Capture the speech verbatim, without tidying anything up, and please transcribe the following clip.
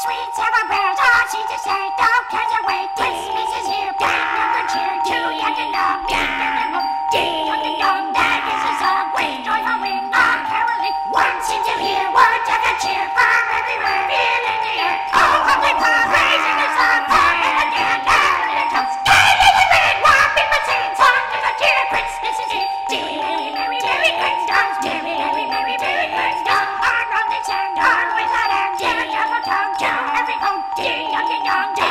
sweet sour bells, all seem to say, don't catch a wait. Christmas is here, big number cheer, too young and long, ding ding dong, ding dong ding dong. That is the song, we joyful ring, all caroling. One seems to hear, one of a cheer from everywhere, feel in the air. Oh, how we pop, raising the song, pop it again, down in the town. Sky is the red, one people sing, song of a cheer, Christmas is here. Merry, merry, merry, merry Christmas, merry, merry, merry, merry Christmas. Our rolling sound, always loud and dear, double tongue, to every home, ding dong ding dong, ding.